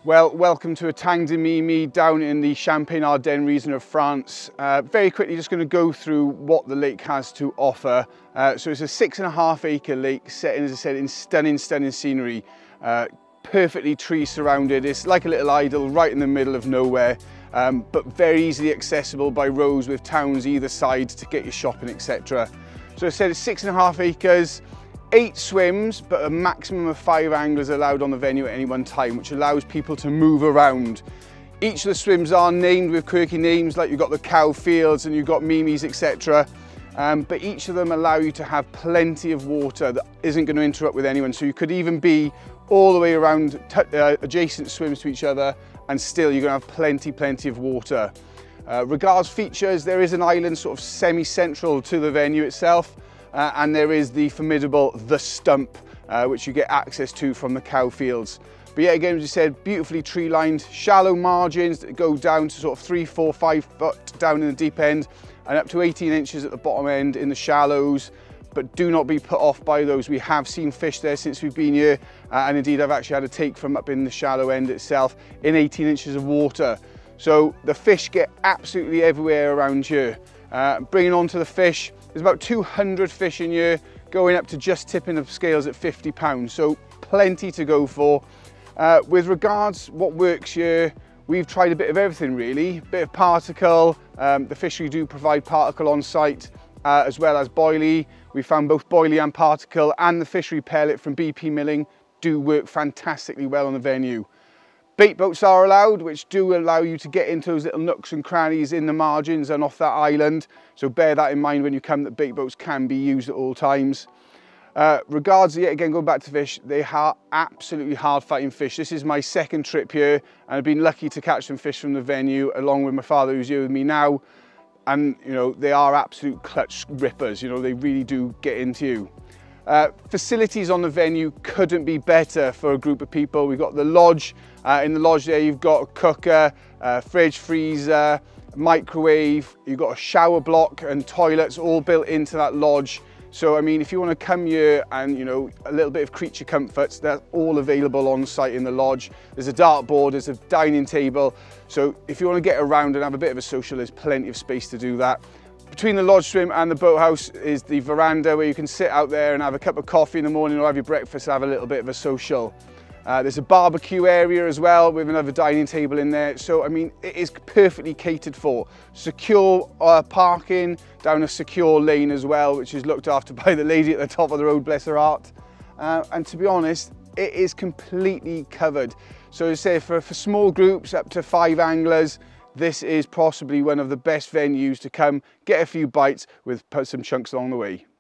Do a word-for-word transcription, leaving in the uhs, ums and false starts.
Well, welcome to Étang de Mimie down in the Champagne-Ardenne region of France. Uh, very quickly, just going to go through what the lake has to offer. Uh, so it's a six and a half acre lake set in, as I said, in stunning, stunning scenery. Uh, perfectly tree surrounded. It's like a little idol right in the middle of nowhere, um, but very easily accessible by roads with towns either side to get your shopping, et cetera. So as I said, it's six and a half acres. Eight swims, but a maximum of five anglers allowed on the venue at any one time, which allows people to move around. Each of the swims are named with quirky names, like you've got the cow fields and you've got Mimies, et cetera. Um, but each of them allow you to have plenty of water that isn't going to interrupt with anyone. So you could even be all the way around uh, adjacent swims to each other, and still you're going to have plenty, plenty of water. Uh, regards features, there is an island sort of semi-central to the venue itself. Uh, and there is the formidable The Stump, uh, which you get access to from the cow fields. But yeah, again, as you said, beautifully tree-lined, shallow margins that go down to sort of three, four, five foot down in the deep end, and up to eighteen inches at the bottom end in the shallows. But do not be put off by those. We have seen fish there since we've been here, uh, and indeed I've actually had a take from up in the shallow end itself in eighteen inches of water. So the fish get absolutely everywhere around here. Uh, bringing on to the fish, there's about two hundred fish in here, going up to just tipping the scales at fifty pounds, so plenty to go for. Uh, with regards what works here, we've tried a bit of everything really. Bit of particle, um, the fishery do provide particle on site, uh, as well as boilie. We found both boilie and particle, and the fishery pellet from B P Milling do work fantastically well on the venue. Bait boats are allowed, which do allow you to get into those little nooks and crannies in the margins and off that island. So bear that in mind when you come, that bait boats can be used at all times. Uh, regards, yet again, going back to fish, they are absolutely hard fighting fish. This is my second trip here, and I've been lucky to catch some fish from the venue along with my father, who's here with me now. And, you know, they are absolute clutch rippers. You know, they really do get into you. Uh, facilities on the venue couldn't be better for a group of people. We've got the lodge. Uh, in the lodge there you've got a cooker, uh, fridge, freezer, microwave, you've got a shower block and toilets all built into that lodge. So I mean, if you want to come here and, you know, a little bit of creature comforts, they're all available on site in the lodge. There's a dartboard, there's a dining table. So if you want to get around and have a bit of a social, there's plenty of space to do that. Between the lodge swim and the boathouse is the veranda, where you can sit out there and have a cup of coffee in the morning or have your breakfast and have a little bit of a social. Uh, there's a barbecue area as well with another dining table in there. So, I mean, it is perfectly catered for. Secure uh, parking down a secure lane as well, which is looked after by the lady at the top of the road, bless her heart. Uh, and to be honest, it is completely covered. So as I say, for, for small groups up to five anglers, this is possibly one of the best venues to come, get a few bites with some chunks along the way.